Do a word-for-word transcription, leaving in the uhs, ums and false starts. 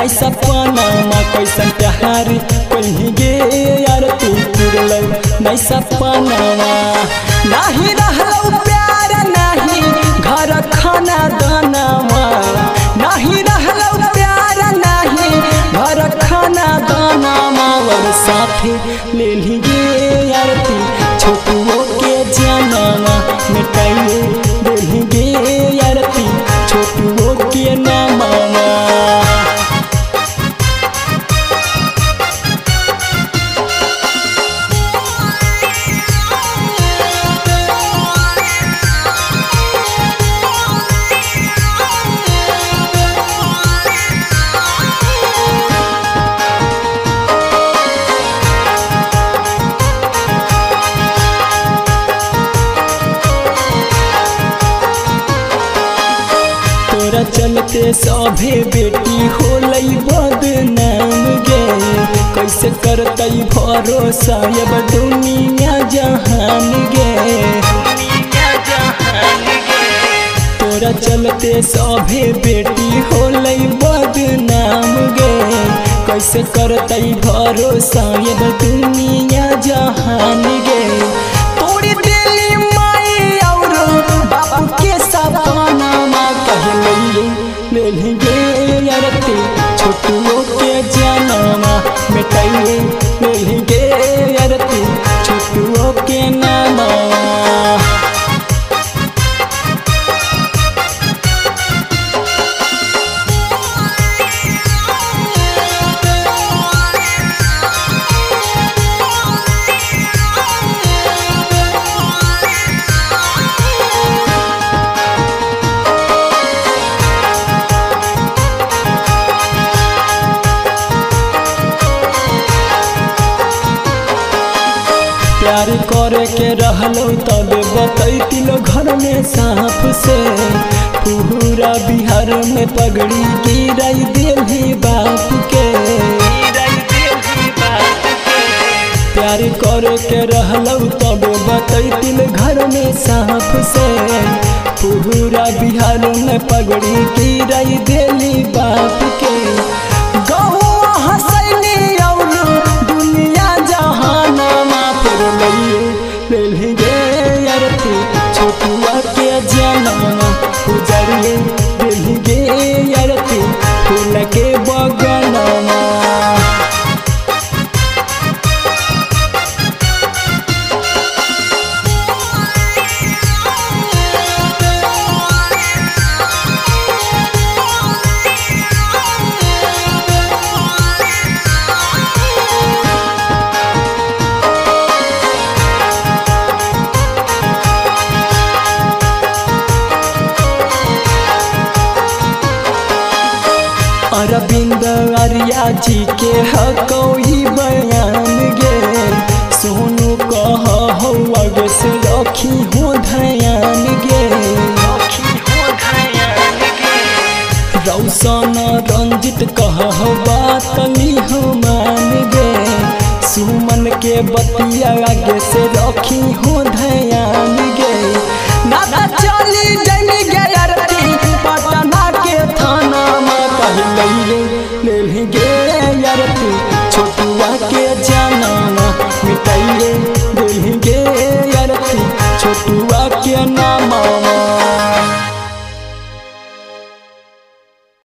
नहीं सपनामा कैसन प्यार कहीं गे यार तू तुरल नहीं सपनामा नहीं रहलो प्यार नहीं घर खाना दानावा नहीं रहलो प्यार नहीं घर खाना दानावा और साथे ले लीगे यार तू छोटुओ के जनामा मिटाइए दे लीगे यार तू छोटुओ के नामावा। तोरा चलते सभे बेटी होलई बदनाम गे कैसे करतई भरोसा अब दुनिया जहान गे तोरा चलते सभे बेटी होलई बदनाम गे कैसे करतई भरोसा अब दुनिया जहान गे तोड़ी दिली माई और बाबू के सपनामा ले लीगे यार तू छोटुओ के जनामा मिटाइए ले लीगे यार तू छोटुओ के नामा। प्यार करे के रहलो तब बतैती लो घर में सांप से पूरा बिहार में पगड़ी गिराई दिली बाप के प्यार करे के रहलो तब बतैती लो घर में सांप से पूरा बिहार में पगड़ी गिराई दिली बाप के ले लीगे यार तू छोटुआ के जनामा उजरिए ले लीगे यार तू फूल के बगनामा। अरविंद आर्या जी के हकोई बयान गे सोनू कह आगे से रखी हो ध्यान गे रौशन रंजित कह बात हो मान गे सुमन के बतिया आगे से रखी हो ध्यान गे।